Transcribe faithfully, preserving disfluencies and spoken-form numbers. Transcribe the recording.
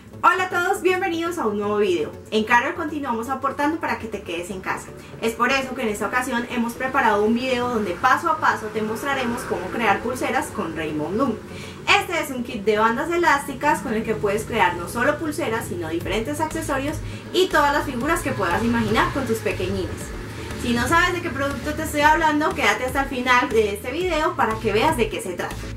Hola a todos, bienvenidos a un nuevo video. En Carol continuamos aportando para que te quedes en casa. Es por eso que en esta ocasión hemos preparado un video donde paso a paso te mostraremos cómo crear pulseras con Rainbow Loom. Este es un kit de bandas elásticas con el que puedes crear no solo pulseras, sino diferentes accesorios y todas las figuras que puedas imaginar con tus pequeñines. Si no sabes de qué producto te estoy hablando, quédate hasta el final de este video para que veas de qué se trata.